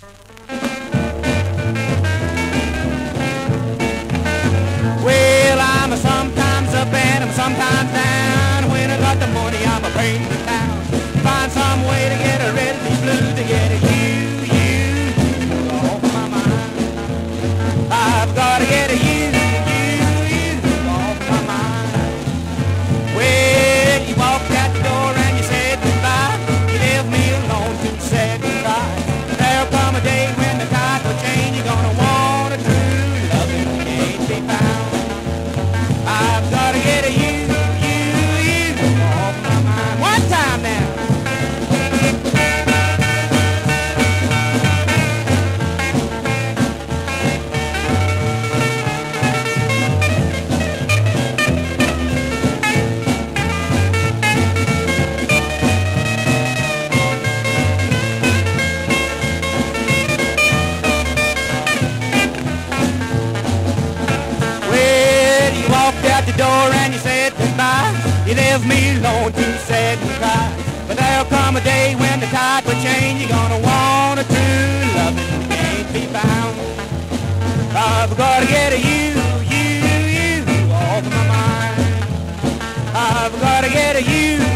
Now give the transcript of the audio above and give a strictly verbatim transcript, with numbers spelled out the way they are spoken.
Well, I'm a sometimes up and I'm sometimes down. When I got the money, I'm a bring to town. Find some way to get rid of these blues, to get a you, you off my mind. I've got to get a you, you, you off my mind. Well, you walked out the door and you said goodbye. You left me alone to say goodbye. There'll come a day when the tide will change. You're gonna want a true loving can't be found. I've got to get a you, you, you off my mind. One time now. Out the door and you said goodbye. You left me alone to sad and cry. But there'll come a day when the tide will change. You're gonna want a true loving can't be found. I've got to get a you, you, you off my mind. I've got to get a you.